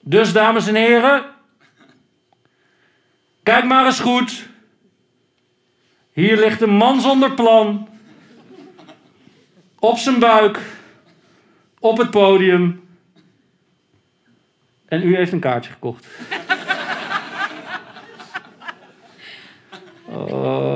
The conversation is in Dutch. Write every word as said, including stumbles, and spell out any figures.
Dus, dames en heren, kijk maar eens goed. Hier ligt een man zonder plan. Op zijn buik. Op het podium. En u heeft een kaartje gekocht. Oh.